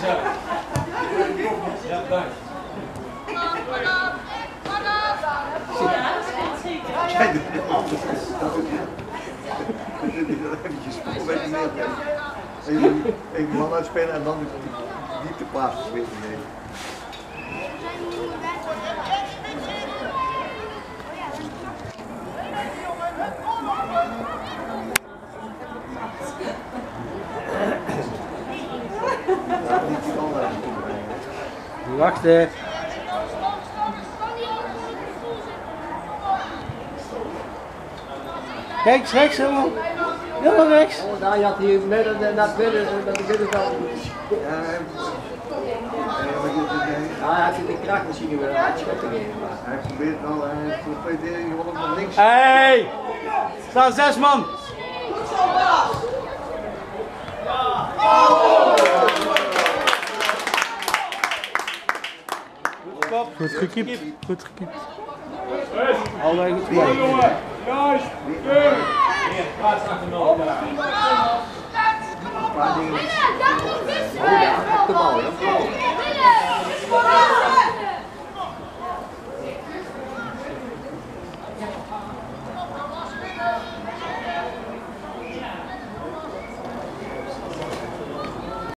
Ja, dank. Even man uitspelen en dan diepte plaatsen weer nemen. Wachten. Kijk, rechts helemaal. Helemaal rechts. Oh, daar had hij net naar binnen, dat de binnenkant. Ja, hij had de krachtmachine weer aan het schot te geven. Hij probeert al, hij heeft voor 2 dingen gewoon naar links. Hey! Staan 6 man. Goed gekiept. Goed gekiept. Allebei goed gedaan. Juist! Plaats achter nog. Een paar dingen. Oh ja, op de bal.